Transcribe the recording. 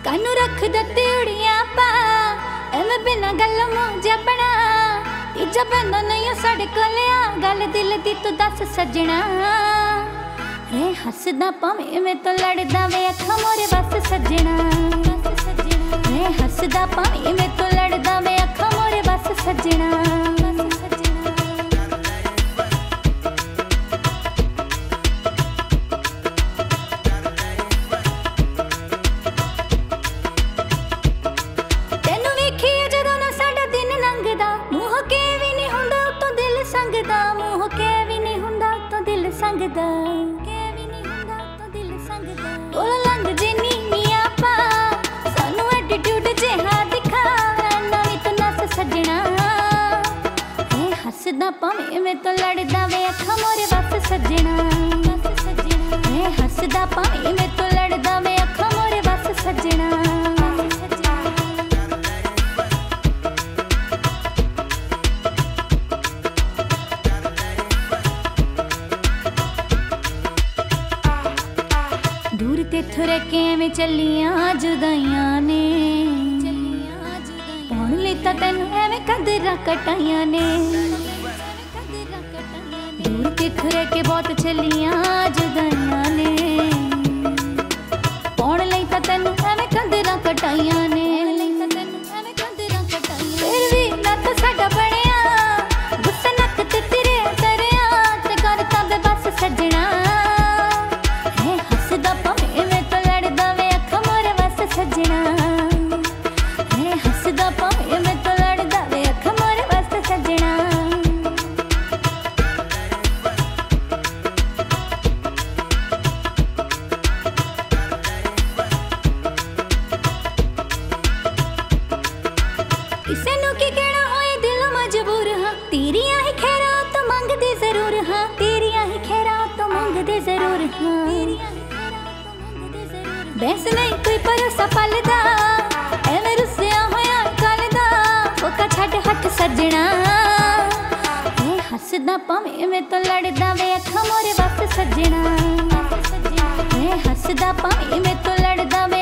कानू रख दते उड़िया पा एवें बिना गल मुंह जपना तीजा बंदा नहीं साढ़े कोलिया गल दिल दी तू दस सजना रे हसदा भावें मैं तो लड़दा वे अखां मोरे बस सजना रे हसदा भावें मैं तो लड़दा वे अखां मोरे बस सजना भावें मैं तो लड़दा वे अखां मोरे बस सजना हसदा भावें मैं तो लड़दा वे अखां मोरे बस सजना दूर ते थुरे किवें चलियां जुदाइयां ने पौन लई तां तैनूं एवें कदरां कटाइयां ने दूर के थुरे के बहुत चलियां जुदाइयां ने पौन लई तां तैनूं एवें कदरां कटाइयां ने फिर भी ना तां साडा बणिया गुस्सा नक ते तेरे तरिया ते कर तां बे बस सजना है हसदा भावें मैं तो लड़दा वे अखां मोरे बस सजना है हसदा भावें मैं तो लड़दा वे अखां मोरे बस सजना किसे नू की कहना होए दिल मजबूर हाँ तेरियां ही खैरा तो मंगदे जरूर हाँ तेरियां ही खैरा तो मंगदे जरूर हाँ बैस नहीं कोई भरोसा पलदा एवें रुसिया होया कल दा ओका छड्ड हट सजना ए हसदा भावें मैं तो लड़दा वे अखां मोरे बस सजना ए हसदा भावें मैं तो लड़दा वे